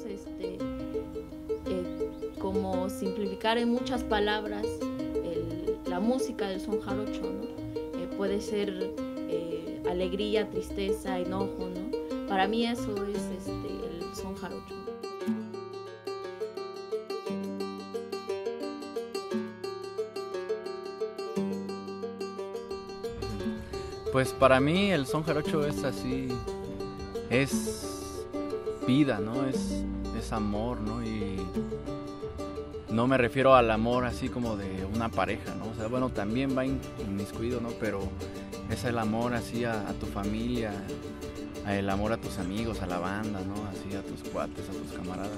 como simplificar en muchas palabras la música del son jarocho, ¿no? Puede ser alegría, tristeza, enojo, ¿no? Para mí eso es el son jarocho. Pues para mí el son jarocho es así, es vida, ¿no? Es amor, ¿no? Y no me refiero al amor así como de una pareja, ¿no? O sea, bueno, también va inmiscuido, ¿no? Pero es el amor así a tu familia, el amor a tus amigos, a la banda, ¿no? Así a tus cuates, a tus camaradas.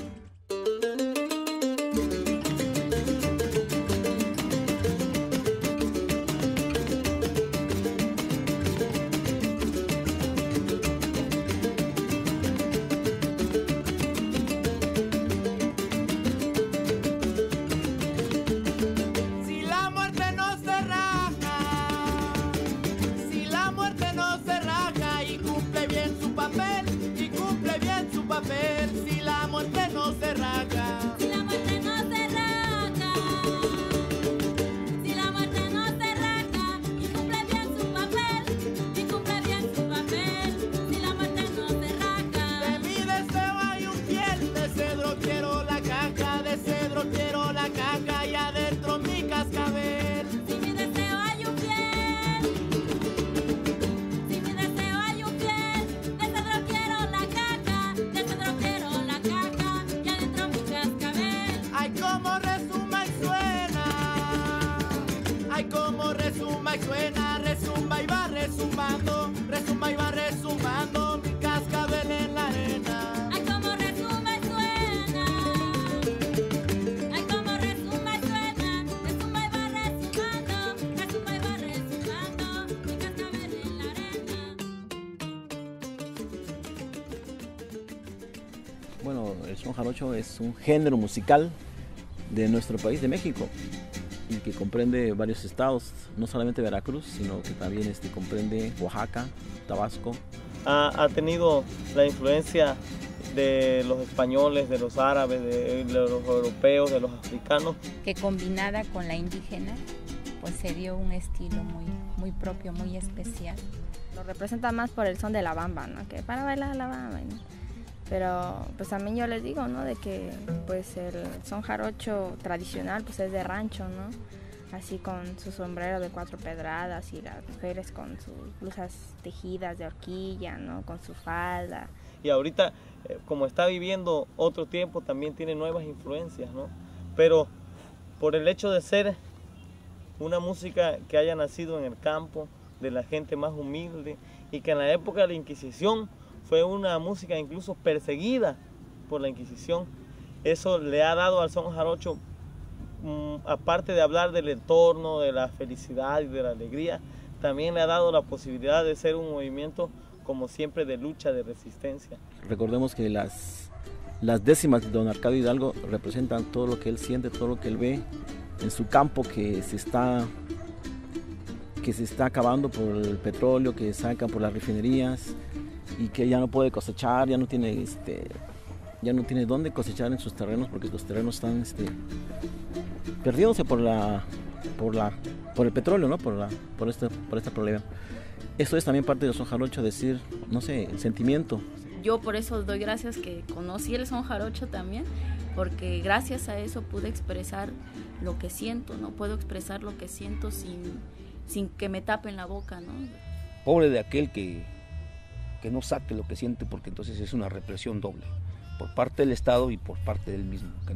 Si la muerte no se raja, si la muerte no se raja, si la muerte no se raja y cumple bien su papel, y cumple bien su papel, si la muerte no se raja. De mi deseo hay un fiel de cedro, quiero la caja, de cedro quiero la caja y adentro mi cascabel. Si mi deseo hay un fiel, si mi deseo hay un fiel, de cedro quiero la caja, de cedro quiero la caja y adentro mi cascabel. Ay, como resuma y suena, ay, como resuma y suena, resumba y va resumbando, resumba y va resumbando mi cascabel en la arena. Ay, como resuma y suena, ay, como resuma y suena, resumba y va resumbando, resumba y va resumbando mi cascabel en la arena. Bueno, el son jarocho es un género musical de nuestro país, de México, y que comprende varios estados, no solamente Veracruz, sino que también comprende Oaxaca, Tabasco. Ha tenido la influencia de los españoles, de los árabes, de los europeos, de los africanos. Que combinada con la indígena, pues se dio un estilo muy propio, muy especial. Lo representa más por el son de la bamba, ¿no? Que para bailar la bamba, ¿no? Pero pues también yo les digo, ¿no? De que pues el son jarocho tradicional pues es de rancho, ¿no? Así con su sombrero de 4 pedradas y las mujeres con sus blusas tejidas de horquilla, ¿no? Con su falda. Y ahorita, como está viviendo otro tiempo, también tiene nuevas influencias, ¿no? Pero por el hecho de ser una música que haya nacido en el campo, de la gente más humilde, y que en la época de la Inquisición fue una música incluso perseguida por la Inquisición, eso le ha dado al son jarocho, aparte de hablar del entorno, de la felicidad y de la alegría, también le ha dado la posibilidad de ser un movimiento, como siempre, de lucha, de resistencia. Recordemos que las décimas de don Arcadio Hidalgo representan todo lo que él siente, todo lo que él ve en su campo que se está acabando por el petróleo, que sacan por las refinerías y que ya no puede cosechar, ya no tiene dónde cosechar en sus terrenos porque los terrenos están perdiéndose por el petróleo, ¿no? por este problema. Eso es también parte del son jarocho, decir, no sé, el sentimiento. Yo por eso doy gracias que conocí el son jarocho también, porque gracias a eso pude expresar lo que siento, ¿no? Puedo expresar lo que siento sin que me tapen la boca, ¿no? Pobre de aquel que no saque lo que siente, porque entonces es una represión doble, por parte del Estado y por parte del mismo, que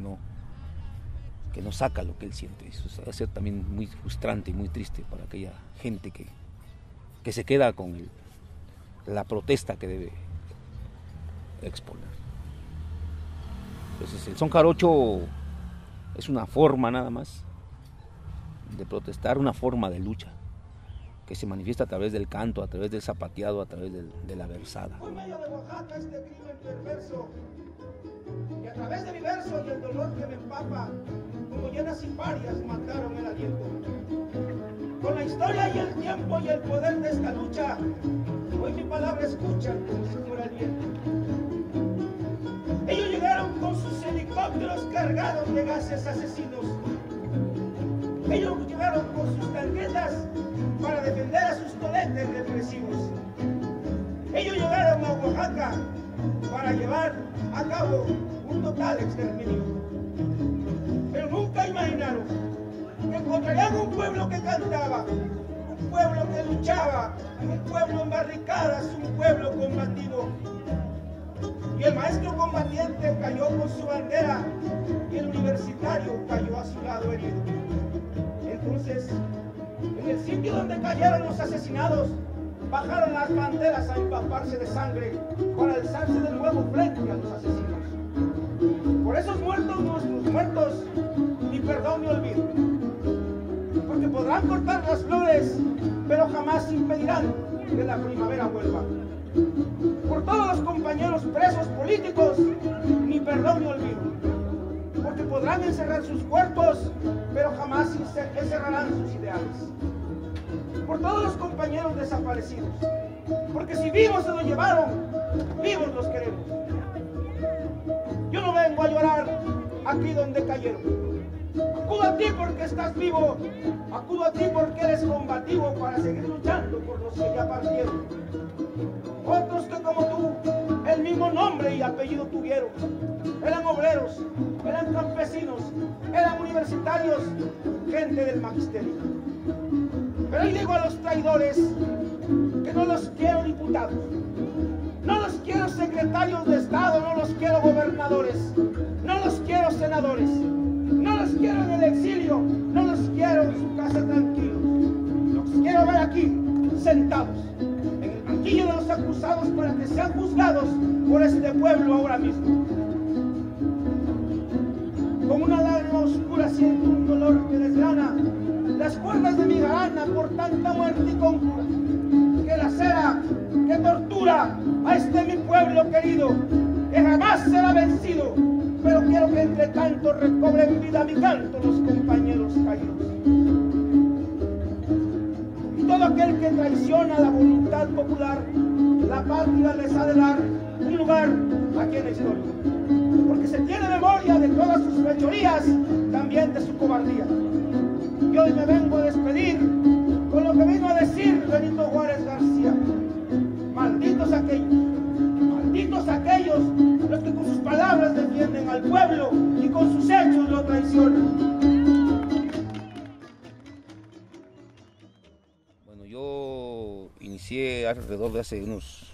no saca lo que él siente. Eso va a ser también muy frustrante y muy triste para aquella gente que se queda con la protesta que debe exponer. Entonces el son jarocho es una forma nada más de protestar, una forma de lucha que se manifiesta a través del canto, a través del zapateado, a través de la versada. Por medio de Oaxaca este crimen perverso, y a través de mi verso y el dolor que me empapa, como llenas y parias mataron el aliento. Con la historia y el tiempo y el poder de esta lucha, hoy mi palabra escuchan como si fuera el viento. Y yo llegué cargados de gases asesinos. Ellos llegaron con sus tanquetas para defender a sus toletes depresivos. Ellos llegaron a Oaxaca para llevar a cabo un total exterminio. Pero nunca imaginaron que encontrarían un pueblo que cantaba, un pueblo que luchaba, un pueblo en barricadas, un pueblo combativo. Y el maestro combatiente cayó con su bandera y el universitario cayó a su lado herido. Entonces, en el sitio donde cayeron los asesinados, bajaron las banderas a empaparse de sangre para alzarse de nuevo frente a los asesinos. Por esos muertos, nuestros muertos, ni perdón ni olvido. Porque podrán cortar las flores, pero jamás impedirán que la primavera vuelva. Por todos los compañeros presos políticos, ni perdón ni olvido. Porque podrán encerrar sus cuerpos, pero jamás encerrarán sus ideales. Por todos los compañeros desaparecidos, porque si vivos se los llevaron, vivos los queremos. Yo no vengo a llorar aquí donde cayeron. Acudo a ti porque estás vivo, acudo a ti porque eres combativo para seguir luchando por los que ya partieron. Otros que como tú, el mismo nombre y apellido tuvieron. Eran obreros, eran campesinos, eran universitarios, gente del magisterio. Pero hoy digo a los traidores que no los quiero diputados, no los quiero secretarios de Estado, no los quiero gobernadores, no los quiero senadores, no los quiero en el exilio, no los quiero en su casa tranquilos. Los quiero ver aquí, sentados, en el banquillo de los acusados para que sean juzgados por este pueblo ahora mismo. Con una lágrima oscura siento un dolor que desgrana las cuerdas de mi jarana por tanta muerte y conjura, que lacera, que tortura a este mi pueblo querido, que jamás será vencido, pero quiero que entre tanto recobren vida mi canto los compañeros caídos. Y todo aquel que traiciona la voluntad popular, la patria les ha de dar un lugar aquí en la historia, porque se tiene memoria de todas sus fechorías, también de su cobardía. Y hoy me vengo a despedir con lo que vino a decir Benito Juárez García. Malditos aquellos los que con sus palabras defienden al pueblo y con sus hechos lo traicionan. Bueno, yo inicié alrededor de hace unos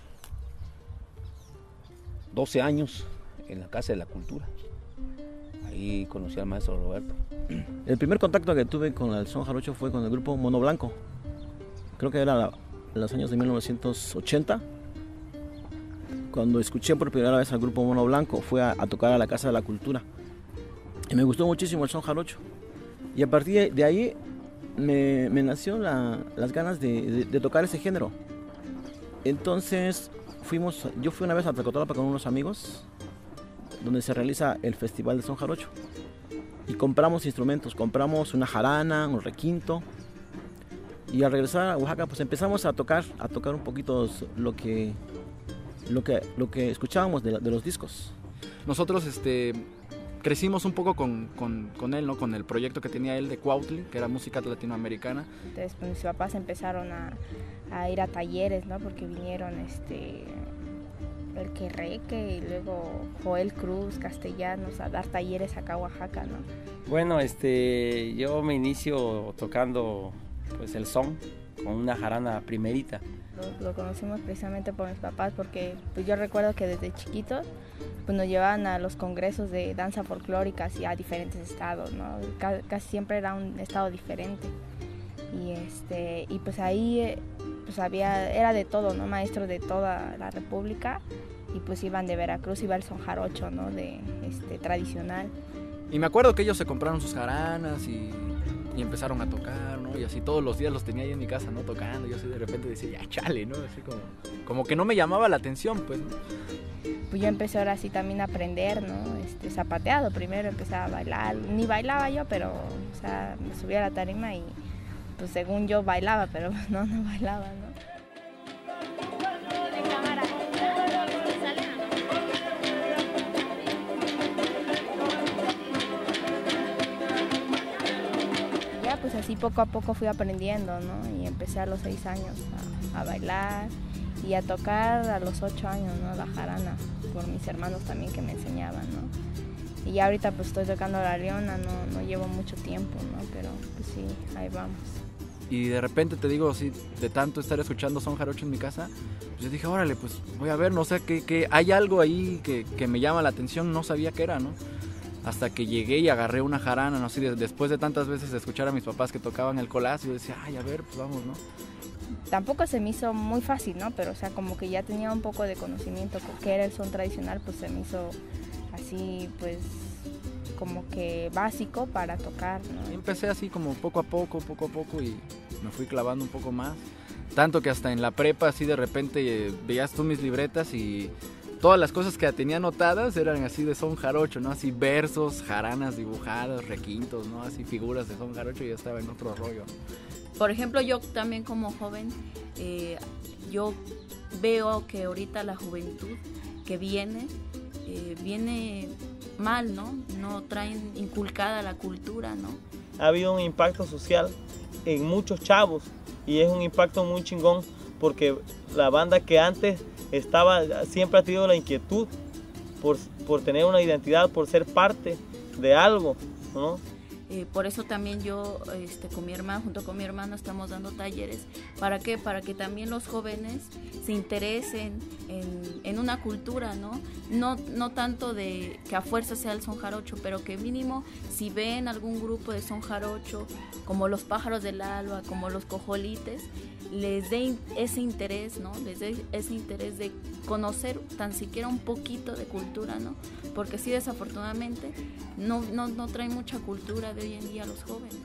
12 años en la Casa de la Cultura. Ahí conocí al maestro Roberto. El primer contacto que tuve con el son jarocho fue con el grupo Mono Blanco. Creo que era en los años de 1980. Cuando escuché por primera vez al grupo Mono Blanco, fue a tocar a la Casa de la Cultura. Y me gustó muchísimo el son jarocho. Y a partir de ahí me nació las ganas de tocar ese género. Entonces yo fui una vez a Tlacotalpa con unos amigos, donde se realiza el Festival de Son Jarocho. Y compramos instrumentos, compramos una jarana, un requinto. Y al regresar a Oaxaca, pues empezamos a tocar un poquito lo que escuchábamos de los discos. Nosotros crecimos un poco con él, ¿no? Con el proyecto que tenía él de Cuautli, que era música latinoamericana. Entonces, pues, mis papás empezaron a ir a talleres, ¿no? Porque vinieron el Querreque y luego Joel Cruz, Castellanos, a dar talleres acá a Oaxaca, ¿no? Bueno, yo me inicio tocando pues el son con una jarana primerita. Lo conocimos precisamente por mis papás porque pues yo recuerdo que desde chiquitos pues nos llevaban a los congresos de danza folclórica y a diferentes estados, ¿no? Casi siempre era un estado diferente y pues ahí pues era de todo, ¿no? Maestros de toda la república y pues iban de Veracruz, iba el son jarocho, ¿no? Tradicional. Y me acuerdo que ellos se compraron sus jaranas y empezaron a tocar, ¿no? Y así todos los días los tenía ahí en mi casa, ¿no? Tocando. Yo así de repente decía, ya chale, ¿no? Así como que no me llamaba la atención, pues, ¿no? Pues yo empecé ahora sí también a aprender, ¿no? Zapateado. Primero empecé a bailar. Ni bailaba yo, pero, o sea, me subía a la tarima y, pues, según yo bailaba, pero no bailaba, ¿no? así poco a poco fui aprendiendo, ¿no? Y empecé a los 6 años a bailar y a tocar a los 8 años, ¿no? La jarana, por mis hermanos también que me enseñaban, ¿no? Y ya ahorita pues estoy tocando la leona, no llevo mucho tiempo, ¿no? Pero pues sí, ahí vamos. Y de repente te digo, sí, de tanto estar escuchando son jarocho en mi casa, pues yo dije, órale, pues voy a ver, no sé, que hay algo ahí que me llama la atención, no sabía qué era, ¿no? Hasta que llegué y agarré una jarana, no sé, después de tantas veces de escuchar a mis papás que tocaban el colás, yo decía, ay, a ver, pues vamos, ¿no? Tampoco se me hizo muy fácil, ¿no? Pero o sea, como que ya tenía un poco de conocimiento que era el son tradicional, pues se me hizo así, pues como que básico para tocar, ¿no? Empecé así como poco a poco y me fui clavando un poco más. Tanto que hasta en la prepa así de repente veías tú mis libretas y todas las cosas que tenía anotadas eran así de son jarocho, ¿no? Así versos, jaranas dibujadas, requintos, ¿no? Así figuras de son jarocho y ya estaba en otro rollo. Por ejemplo, yo también como joven, yo veo que ahorita la juventud que viene mal, ¿no? No traen inculcada la cultura, ¿no? Ha habido un impacto social en muchos chavos y es un impacto muy chingón porque la banda que antes estaba siempre ha tenido la inquietud por tener una identidad, por ser parte de algo, ¿no? Por eso también yo con mi hermano, junto con mi hermano, estamos dando talleres. ¿Para qué? Para que también los jóvenes se interesen en una cultura, ¿no? No tanto de que a fuerza sea el son jarocho, pero que mínimo si ven algún grupo de son jarocho, como los Pájaros del Alba, como los Cojolites, les dé ese interés, ¿no? Les dé ese interés de conocer tan siquiera un poquito de cultura, ¿no? Porque sí, desafortunadamente no traen mucha cultura de hoy en día los jóvenes.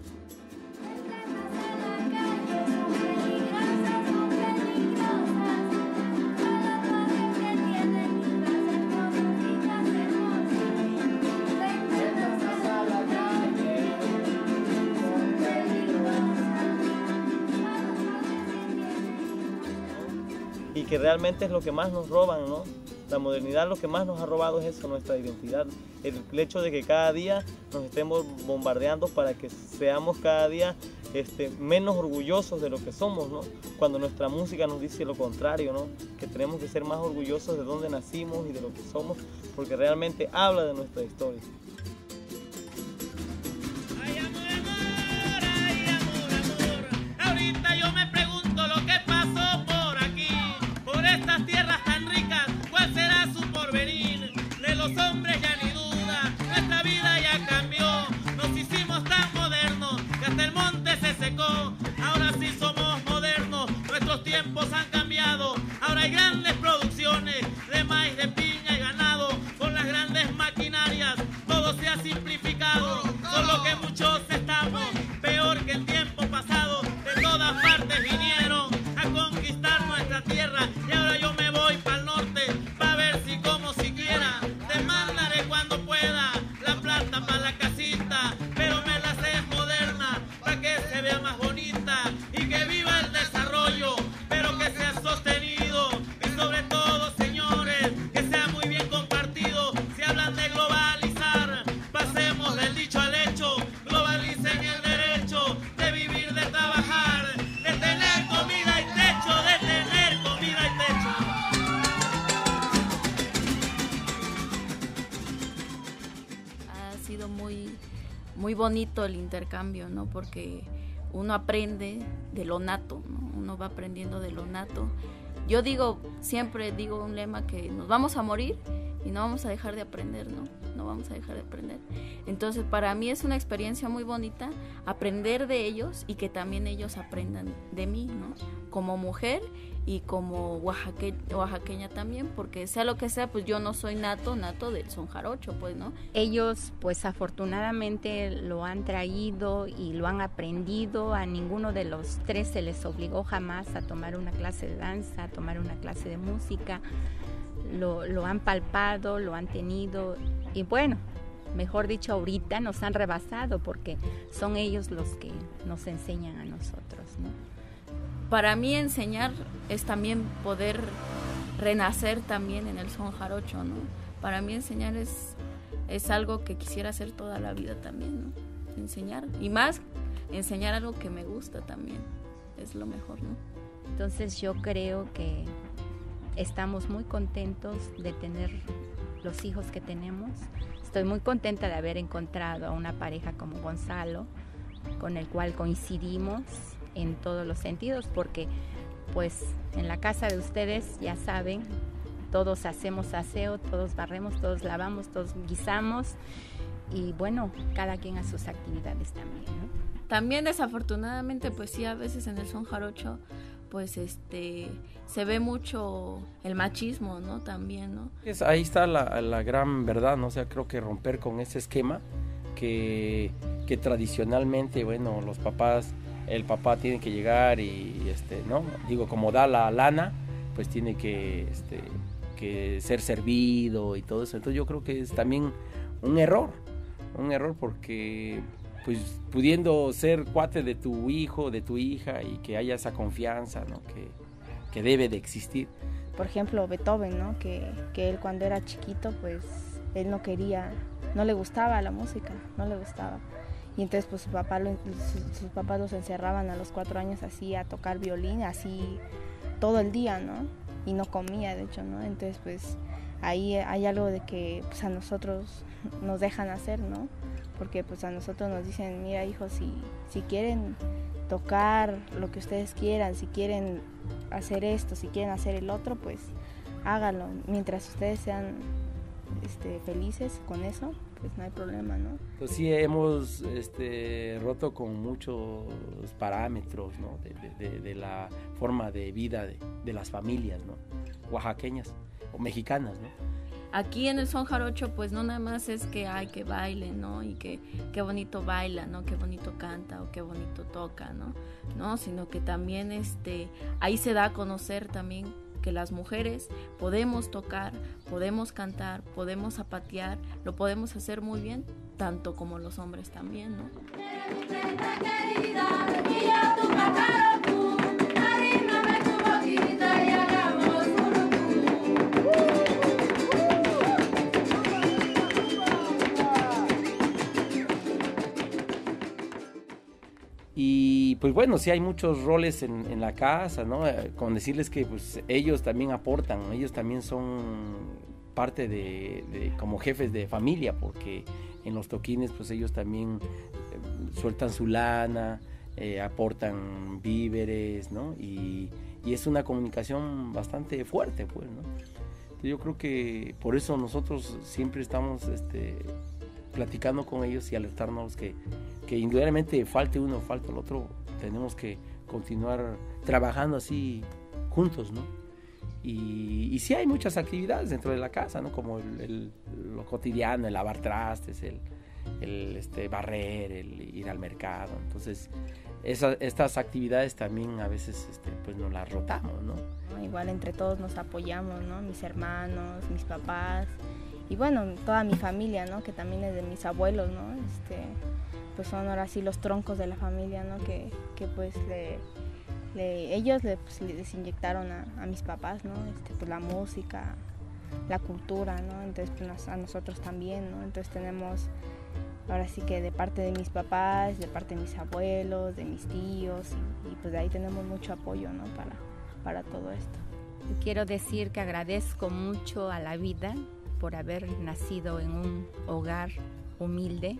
Y que realmente es lo que más nos roban, ¿no? La modernidad lo que más nos ha robado es eso, nuestra identidad. El hecho de que cada día nos estemos bombardeando para que seamos cada día menos orgullosos de lo que somos, ¿no? Cuando nuestra música nos dice lo contrario, ¿no? Que tenemos que ser más orgullosos de dónde nacimos y de lo que somos, porque realmente habla de nuestra historia. Ay, amor, ay, amor. Ahorita yo me pregunto lo que pasó por aquí, por estas tierras tan ricas, ¿cuál será su porvenir? De los hombres ya ni duda, nuestra vida ya cambió, nos hicimos tan modernos que hasta el monte se secó. Ahora sí somos modernos, nuestros tiempos han cambiado, ahora hay grandes producciones de maíz, de piña y ganado, con las grandes maquinarias, todo se ha simplificado, solo que muchos estamos peor que el tiempo pasado, de todas partes vinieron a conquistar nuestra tierra y ahora yo me voy para el norte, para ver si como siquiera te mandaré cuando pueda la plata para la casita, pero me la sé moderna para que se vea más bonita y que viva el desarrollo, pero que sea sostenido y sobre todo, señores, que sea muy bien compartido. Si hablan de globalizar, pasemos del dicho al hecho, globalicen el derecho de vivir, de trabajar, de tener comida y techo, de tener comida y techo. Ha sido muy bonito el intercambio, ¿no? Porque uno aprende de lo nato, ¿no? Uno va aprendiendo de lo nato. Yo siempre digo un lema que nos vamos a morir y no vamos a dejar de aprender, ¿no? No vamos a dejar de aprender. Entonces, para mí es una experiencia muy bonita aprender de ellos y que también ellos aprendan de mí, ¿no? Como mujer y como oaxaqueña también, porque sea lo que sea, pues yo no soy nato del son jarocho, pues, ¿no? Ellos, pues afortunadamente lo han traído y lo han aprendido. A ninguno de los tres se les obligó jamás a tomar una clase de danza, a tomar una clase de música. Lo han palpado, lo han tenido y bueno, mejor dicho, ahorita nos han rebasado porque son ellos los que nos enseñan a nosotros, ¿no? Para mí enseñar es también poder renacer también en el son jarocho, ¿no? Para mí enseñar es algo que quisiera hacer toda la vida también, ¿no? Enseñar. Y más enseñar algo que me gusta también, es lo mejor, ¿no? Entonces yo creo que estamos muy contentos de tener los hijos que tenemos. Estoy muy contenta de haber encontrado a una pareja como Gonzalo, con el cual coincidimos en todos los sentidos, porque pues en la casa de ustedes ya saben, todos hacemos aseo, todos barremos, todos lavamos, todos guisamos y bueno, cada quien a sus actividades también, ¿no? También desafortunadamente pues sí, a veces en el son jarocho pues se ve mucho el machismo, ¿no? También, ¿no? Ahí está la gran verdad, ¿no? O sea, creo que romper con ese esquema que tradicionalmente, bueno, los papás, el papá tiene que llegar y, ¿no? Digo, como da la lana, pues tiene que ser servido y todo eso. Entonces yo creo que es también un error porque pues pudiendo ser cuate de tu hijo, de tu hija y que haya esa confianza, ¿no? que debe de existir. Por ejemplo, Beethoven, ¿no? Que él cuando era chiquito, pues él no le gustaba la música, no le gustaba. Y entonces pues sus papás los encerraban a los 4 años así a tocar violín, así todo el día, ¿no? Y no comía, de hecho, ¿no? Entonces pues ahí hay algo de que pues a nosotros nos dejan hacer, ¿no? Porque pues a nosotros nos dicen, mira hijos, si quieren tocar lo que ustedes quieran, si quieren hacer esto, si quieren hacer el otro, pues háganlo. Mientras ustedes sean felices con eso, pues no hay problema, ¿no? Pues sí, hemos roto con muchos parámetros, ¿no? de la forma de vida de las familias, ¿no? Oaxaqueñas o mexicanas, ¿no? Aquí en el son jarocho pues no nada más es que bailen, ¿no? Y que qué bonito baila, ¿no? Qué bonito canta o qué bonito toca, ¿no? No, sino que también ahí se da a conocer también que las mujeres podemos tocar, podemos cantar, podemos zapatear, lo podemos hacer muy bien, tanto como los hombres también, ¿no? Y pues bueno, sí hay muchos roles en la casa, ¿no? Con decirles que pues ellos también aportan, ¿no? Ellos también son parte de como jefes de familia, porque en los toquines pues ellos también sueltan su lana, aportan víveres, ¿no? Y es una comunicación bastante fuerte, pues, ¿no? Entonces yo creo que por eso nosotros siempre estamos platicando con ellos y alertarnos que indudablemente falte uno, falte el otro, tenemos que continuar trabajando así juntos, ¿no? Y sí hay muchas actividades dentro de la casa, ¿no? Como lo cotidiano, el lavar trastes, el barrer, el ir al mercado. Entonces estas actividades también a veces pues nos las rotamos, ¿no? Igual entre todos nos apoyamos, ¿no? Mis hermanos, mis papás y bueno, toda mi familia, ¿no? Que también es de mis abuelos, ¿no? Pues son ahora sí los troncos de la familia, ¿no? Que pues ellos les inyectaron a mis papás, ¿no? Pues la música, la cultura, ¿no? Entonces pues a nosotros también, ¿no? Entonces tenemos ahora sí que de parte de mis papás, de parte de mis abuelos, de mis tíos y pues de ahí tenemos mucho apoyo, ¿no? Para todo esto. Quiero decir que agradezco mucho a la vida por haber nacido en un hogar humilde,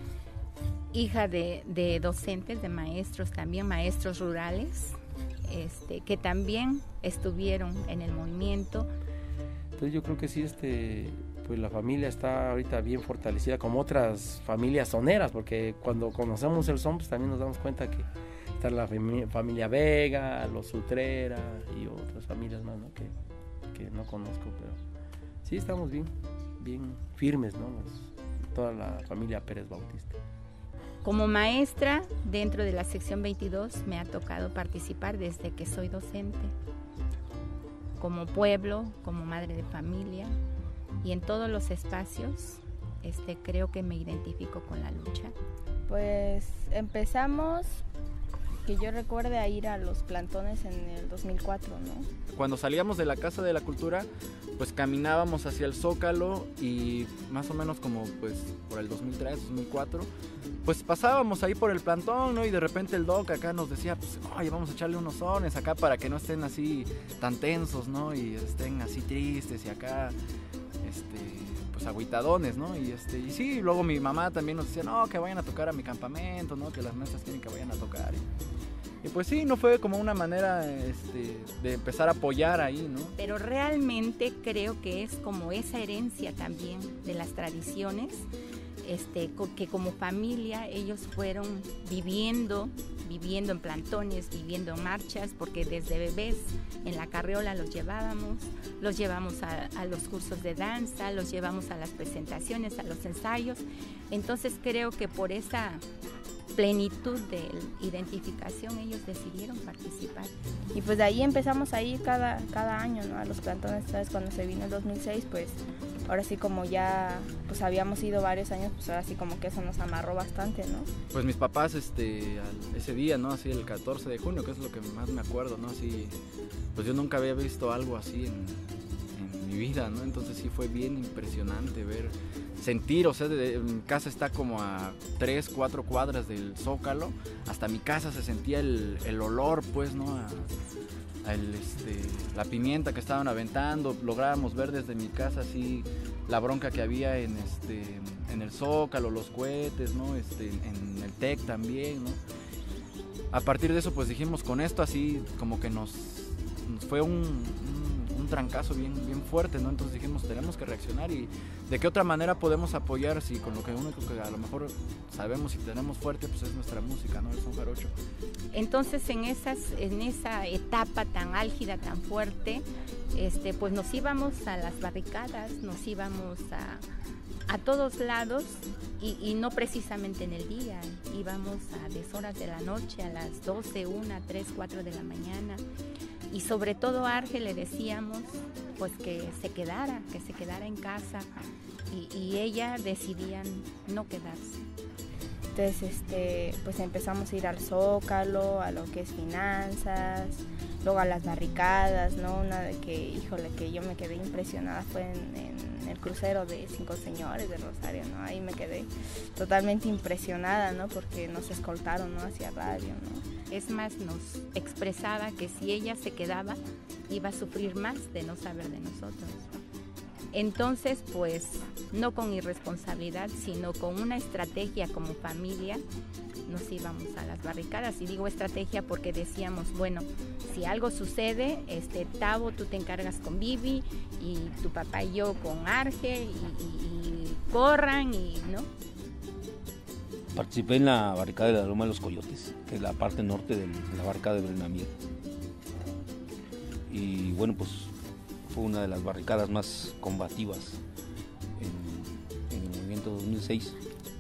hija de docentes, de maestros también, maestros rurales, que también estuvieron en el movimiento. Entonces yo creo que sí, pues la familia está ahorita bien fortalecida, como otras familias soneras, porque cuando conocemos el son, pues también nos damos cuenta que está la familia Vega, los Utrera y otras familias más, ¿no? que no conozco, pero sí estamos bien firmes, ¿no? Toda la familia Pérez Bautista. Como maestra dentro de la sección 22 me ha tocado participar desde que soy docente, como pueblo, como madre de familia y en todos los espacios creo que me identifico con la lucha. Pues empezamos Que yo recuerde a ir a los plantones en el 2004, ¿no? Cuando salíamos de la Casa de la Cultura, pues caminábamos hacia el Zócalo y más o menos como pues por el 2003, 2004, pues pasábamos ahí por el plantón, ¿no? Y de repente el doc acá nos decía, pues, oye, vamos a echarle unos sones acá para que no estén así tan tensos, ¿no? Y estén así tristes y acá, pues agüitadones, ¿no? Y sí, luego mi mamá también nos decía, no, que vayan a tocar a mi campamento, ¿no? Que las maestras quieren que vayan a tocar. Y pues sí, no fue como una manera de empezar a apoyar ahí, ¿no? Pero realmente creo que es como esa herencia también de las tradiciones, que como familia ellos fueron viviendo en plantones, viviendo en marchas, porque desde bebés en la carriola los llevamos a los cursos de danza, los llevamos a las presentaciones, a los ensayos. Entonces creo que por esa plenitud de identificación ellos decidieron participar. Y pues de ahí empezamos a ir cada año, ¿no? A los plantones. ¿Sabes? Cuando se vino el 2006, pues ahora sí, como ya pues habíamos ido varios años, pues ahora sí como que eso nos amarró bastante, ¿no? Pues mis papás ese día, ¿no? Así el 14 de junio, que es lo que más me acuerdo, ¿no? Así, pues yo nunca había visto algo así en mi vida, ¿no? Entonces sí fue bien impresionante sentir, o sea, mi casa está como a 3, 4 cuadras del Zócalo, hasta mi casa se sentía el olor, pues, ¿no? La pimienta que estaban aventando, lográbamos ver desde mi casa así la bronca que había en el Zócalo, los cohetes, ¿no? En el TEC también, ¿no? A partir de eso pues dijimos, con esto así como que nos fue un trancazo bien fuerte, ¿no? Entonces dijimos, tenemos que reaccionar y de qué otra manera podemos apoyar si con lo que único que a lo mejor sabemos y tenemos fuerte pues es nuestra música, ¿no? El son jarocho. Entonces en esa etapa tan álgida, tan fuerte, pues nos íbamos a las barricadas, nos íbamos a todos lados y no precisamente en el día, íbamos a deshoras de la noche, a las 12, 1, 3, 4 de la mañana. Y sobre todo a Arge le decíamos pues que se quedara en casa y ella decidía no quedarse. Entonces pues empezamos a ir al Zócalo, a lo que es finanzas, luego a las barricadas, ¿no? Una de que yo me quedé impresionada fue en el crucero de 5 señores de Rosario, ¿no? Ahí me quedé totalmente impresionada, ¿no? Porque nos escoltaron, ¿no? Hacia radio, ¿no? Es más, nos expresaba que si ella se quedaba, iba a sufrir más de no saber de nosotros. Entonces, pues, no con irresponsabilidad, sino con una estrategia como familia, nos íbamos a las barricadas. Y digo estrategia porque decíamos, bueno, si algo sucede, Tavo, tú te encargas con Vivi, y tu papá y yo con Arge, y corran, y ¿no? Participé en la barricada de la Loma de los Coyotes, que es la parte norte de la barricada de Brenamier. Y bueno, pues fue una de las barricadas más combativas en el movimiento 2006.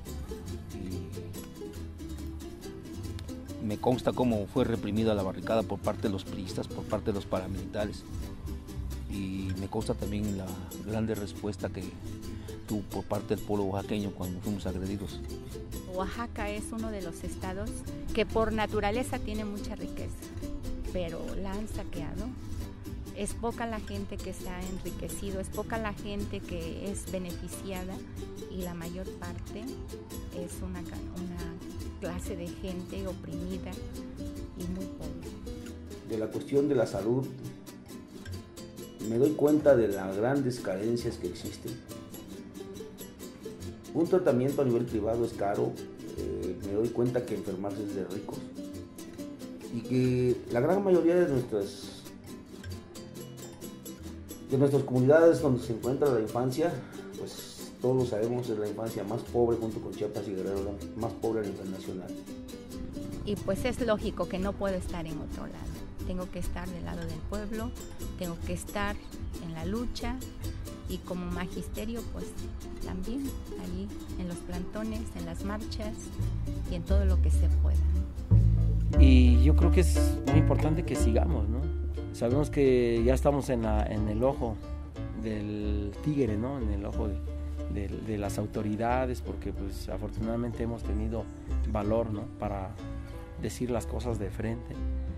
Y me consta cómo fue reprimida la barricada por parte de los priistas, por parte de los paramilitares. Y me consta también la grande respuesta que tuvo por parte del pueblo oaxaqueño cuando fuimos agredidos. Oaxaca es uno de los estados que por naturaleza tiene mucha riqueza, pero la han saqueado. Es poca la gente que se ha enriquecido, es poca la gente que es beneficiada y la mayor parte es una clase de gente oprimida y muy pobre. De la cuestión de la salud, me doy cuenta de las grandes carencias que existen. Un tratamiento a nivel privado es caro, me doy cuenta que enfermarse es de ricos y que la gran mayoría de nuestras comunidades donde se encuentra la infancia, pues todos lo sabemos, es la infancia más pobre junto con Chiapas y Guerrero, la más pobre a nivel nacional. Y pues es lógico que no puedo estar en otro lado, tengo que estar del lado del pueblo, tengo que estar en la lucha. Y como magisterio, pues también allí en los plantones, en las marchas y en todo lo que se pueda. Y yo creo que es muy importante que sigamos, ¿no? Sabemos que ya estamos en el ojo del tigre, ¿no? En el ojo de las autoridades, porque pues afortunadamente hemos tenido valor, ¿no? Para decir las cosas de frente.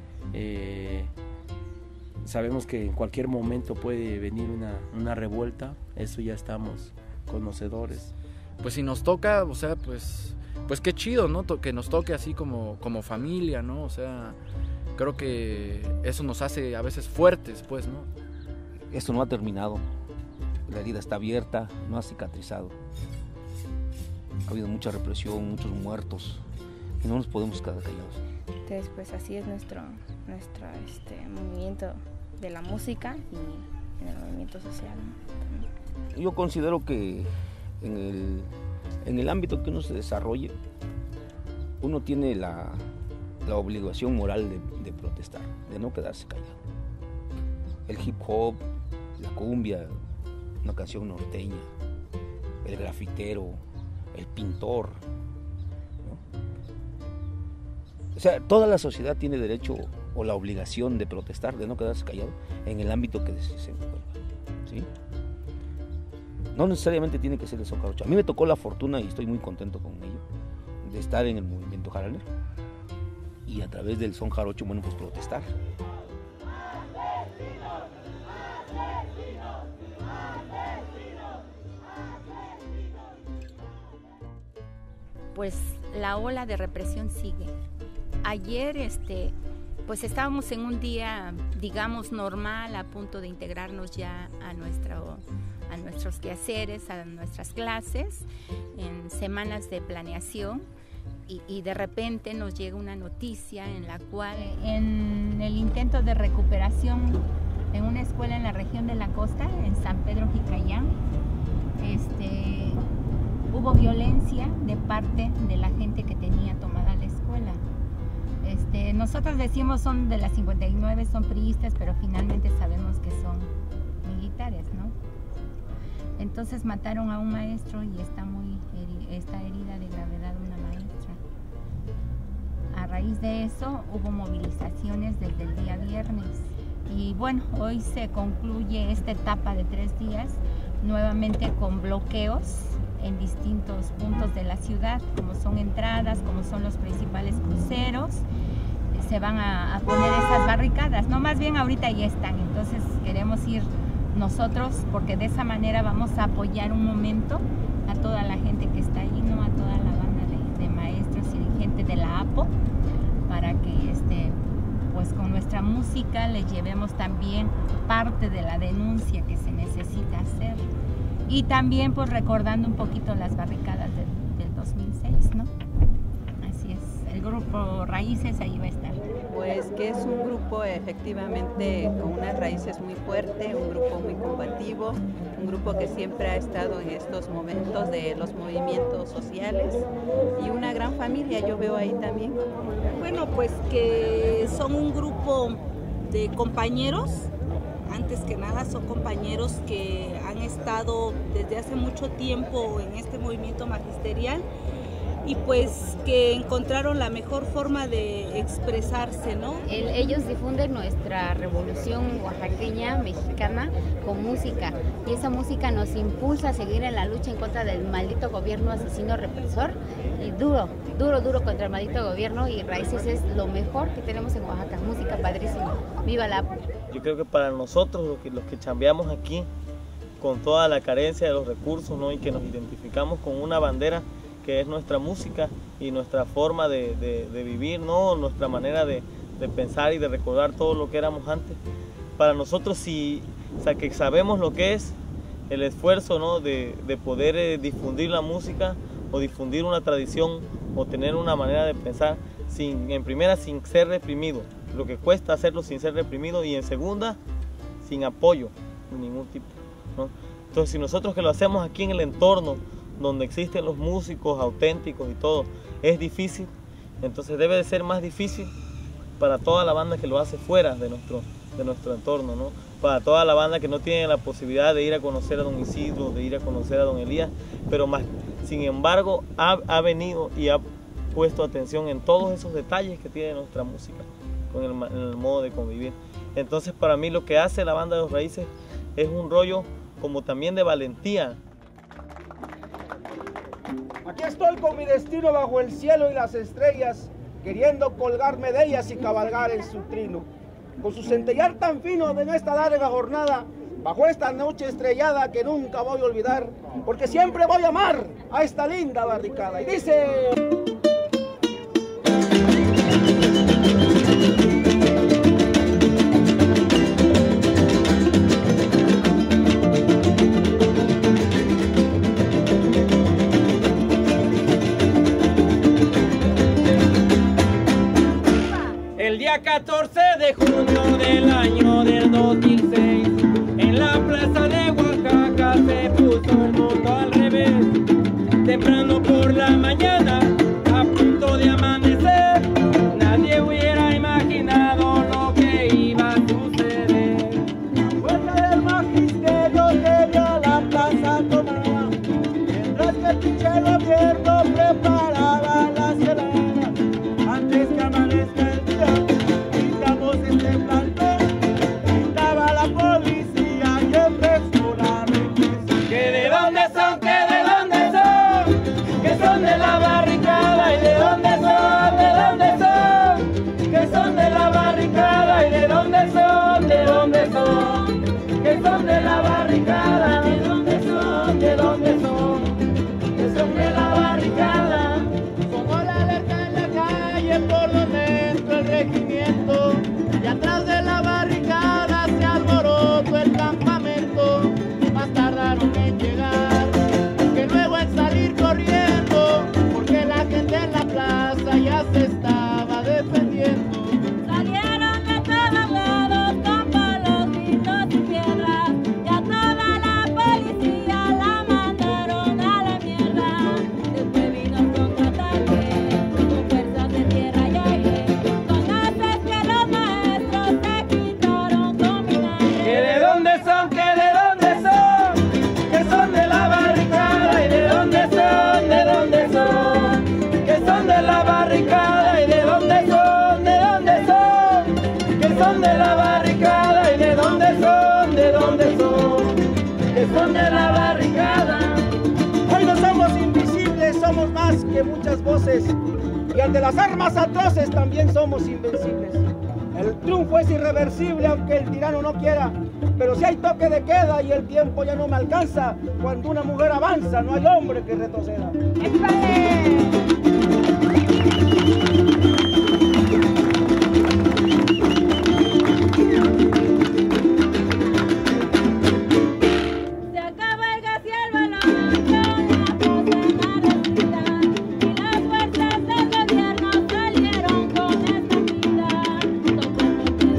Sabemos que en cualquier momento puede venir una revuelta, eso ya estamos conocedores. Pues si nos toca, o sea, pues qué chido, ¿no? Que nos toque así como familia, ¿no? O sea, creo que eso nos hace a veces fuertes, pues, ¿no? Esto no ha terminado, la herida está abierta, no ha cicatrizado. Ha habido mucha represión, muchos muertos, y no nos podemos quedar callados. Entonces, pues así es nuestro movimiento de la música y en el movimiento social, ¿no? Yo considero que en el ámbito que uno se desarrolle, uno tiene la obligación moral de protestar, de no quedarse callado. El hip hop, la cumbia, una canción norteña, el grafitero, el pintor, ¿no? O sea, toda la sociedad tiene derecho o la obligación de protestar, de no quedarse callado en el ámbito que se encuentra, ¿sí? No necesariamente tiene que ser el son jarocho. A mí me tocó la fortuna, y estoy muy contento con ello, de estar en el movimiento jaranero y a través del son jarocho, bueno, pues protestar. Pues la ola de represión sigue. Ayer pues estábamos en un día, digamos, normal, a punto de integrarnos ya a nuestros quehaceres, a nuestras clases, en semanas de planeación, y de repente nos llega una noticia en la cual, en el intento de recuperación en una escuela en la región de la costa, en San Pedro Jicayán, hubo violencia de parte de la gente que tenía tomada la escuela. Nosotros decimos son de las 59, son priistas, pero finalmente sabemos que son militares, ¿no? Entonces mataron a un maestro y está herida de gravedad una maestra. A raíz de eso hubo movilizaciones desde el día viernes. Y bueno, hoy se concluye esta etapa de 3 días, nuevamente con bloqueos en distintos puntos de la ciudad, como son entradas, como son los principales cruceros. Se van a poner esas barricadas, no, más bien ahorita ya están, entonces queremos ir nosotros porque de esa manera vamos a apoyar un momento a toda la gente que está ahí, ¿no? A toda la banda de maestros y gente de la APO, para que pues con nuestra música les llevemos también parte de la denuncia que se necesita hacer, y también pues recordando un poquito las barricadas del 2006, ¿no? Así es, el grupo Raíces ahí va a estar. Pues que es un grupo efectivamente con unas raíces muy fuertes, un grupo muy combativo, un grupo que siempre ha estado en estos momentos de los movimientos sociales, y una gran familia yo veo ahí también. Bueno, pues que son un grupo de compañeros, antes que nada son compañeros que han estado desde hace mucho tiempo en este movimiento magisterial, y pues que encontraron la mejor forma de expresarse, ¿no? Ellos difunden nuestra revolución oaxaqueña, mexicana, con música, y esa música nos impulsa a seguir en la lucha en contra del maldito gobierno asesino represor, y duro contra el maldito gobierno, y Raíces es lo mejor que tenemos en Oaxaca, música padrísima, viva la APO. Yo creo que para nosotros, los que chambeamos aquí, con toda la carencia de los recursos, ¿no? Y que nos identificamos con una bandera que es nuestra música y nuestra forma de vivir, ¿no? Nuestra manera de pensar y de recordar todo lo que éramos antes. Para nosotros, que sabemos lo que es el esfuerzo, ¿no? de poder difundir la música o difundir una tradición o tener una manera de pensar, en primera, sin ser reprimido, lo que cuesta hacerlo sin ser reprimido, y en segunda, sin apoyo de ningún tipo, ¿no? Entonces, si nosotros que lo hacemos aquí en el entorno donde existen los músicos auténticos y todo, es difícil, entonces debe de ser más difícil para toda la banda que lo hace fuera de nuestro entorno, ¿no? Para toda la banda que no tiene la posibilidad de ir a conocer a don Isidro, de ir a conocer a don Elías, pero más, sin embargo, ha venido y ha puesto atención en todos esos detalles que tiene nuestra música, con el modo de convivir. Entonces, para mí lo que hace la banda de los Raíces es un rollo como también de valentía. Aquí estoy con mi destino bajo el cielo y las estrellas, queriendo colgarme de ellas y cabalgar en su trino. Con su centellar tan fino en esta larga jornada, bajo esta noche estrellada que nunca voy a olvidar, porque siempre voy a amar a esta linda barricada. Y dice... El día 14 de junio del año del 2006, en la plaza de Oaxaca se puso el mundo al revés. Temprano por la mañana, a punto de amanecer, nadie hubiera imaginado lo que iba a suceder. Fuerza del magisterio que ya la plaza tomaba, mientras que el pinche gobierno preparaba la celada. Antes que amanezca el día, quitamos este plantón, gritaba la policía y empezó la represión. ¿Que de dónde son? ¿Que de dónde son? ¿Que son de la barricada? ¿Y de dónde son? ¿De dónde son? ¿Que son de la barricada? ¿Y de dónde son? ¿De dónde son? ¿Que son de la barricada? ¿De dónde son? ¿De dónde son? ¿Que son de la barricada? Sonó la alerta en la calle por donde entró el regimiento y atrás de la barricada se alborotó el campamento. Más tardaron en llegar que luego en salir corriendo, porque la gente en la plaza ya se estaba defendiendo. Salieron de todos lados con palos, gritos y piedras, y a toda la policía la mandaron a la mierda. Después vino el contraataque con fuerzas de tierra y aire, con haces que los maestros se quitaron con vinagre. ¿Que de dónde son? ¿Que de dónde son? ¿Que son de la barricada? ¿Y de dónde son? ¿De dónde son? ¿Que son de la barricada? ¿Y de dónde son? ¿De dónde son? ¿Que son de la barricada? ¿Y de dónde son? ¿De dónde son? ¿Que son de la barricada? Hoy no somos invisibles, somos más que muchas voces, y ante las armas atroces también somos invencibles. El triunfo es irreversible aunque el tirano no quiera, pero si hay toque de queda y el tiempo ya no me alcanza, cuando una mujer avanza no hay hombre que retroceda. Se acaba el gas y el balón, la cosa enardecida, y las fuerzas del gobierno salieron con esta vida. Tocó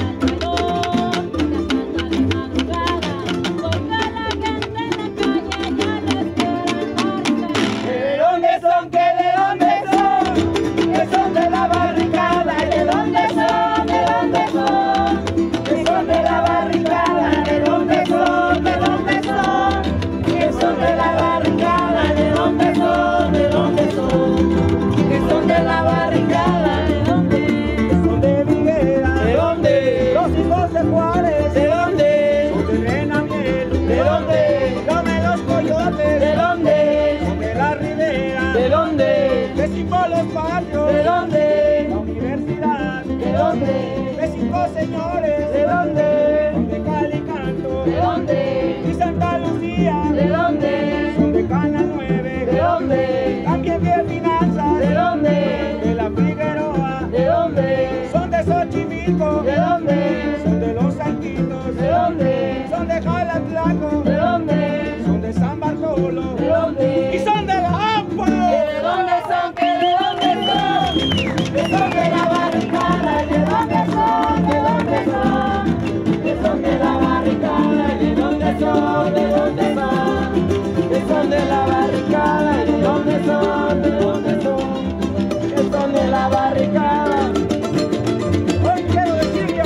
porque el mayor, de madrugada, porque la gente en la calle ya les esperan barricadas. ¿De dónde son? ¿Que de dónde son? ¿Que son de la barricada? ¿Y de dónde son? ¿De dónde son? ¿Que son de la barricada? ¿De dónde son? ¿De dónde son? ¿Que son de la barricada? ¿De dónde son? ¿De dónde son? ¿Que son de la barricada? ¿De dónde? Son de Viguera, ¿De dónde? los hijos de Juárez, ¿De dónde? son de Renamiel, ¿De dónde? Dame los coyotes, ¿De dónde? son de la Ribera, ¿De dónde? de Símbolos Barrios, ¿De dónde? la universidad, ¿De dónde? de Cinco Señores, ¿De dónde? son de Calicanto, ¿De dónde? y Santa Lucía, ¿De dónde? son de Cana 9, ¿De dónde? también de Finanzas, ¿De dónde? de la Figueroa, ¿De dónde? son de Xochimilco, ¿De dónde? son de Los Santitos, ¿De dónde? son de Jalatlaco, ¿De dónde? son de San Bartolo, ¿De dónde? y son de la AMPA. ¿De dónde son? ¿Que de dónde son? ¿Que son de la barricada? ¿Y de dónde son? ¿De dónde son? ¿Que son de la barricada? ¿Y de dónde son? ¿De dónde son? ¿Que son de la barricada? ¿Y de dónde son? ¿De dónde son? ¿Que son de la barricada? Hoy quiero decirle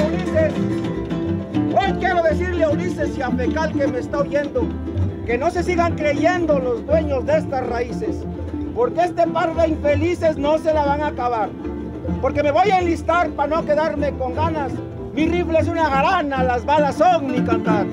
a Ulises y a Fecal que me está oyendo, que no se sigan creyendo los dueños de estas raíces, porque este par de infelices no se la van a acabar. Porque me voy a enlistar para no quedarme con ganas. Mi rifle es una jarana, las balas son mi cantar.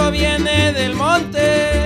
viene del monte.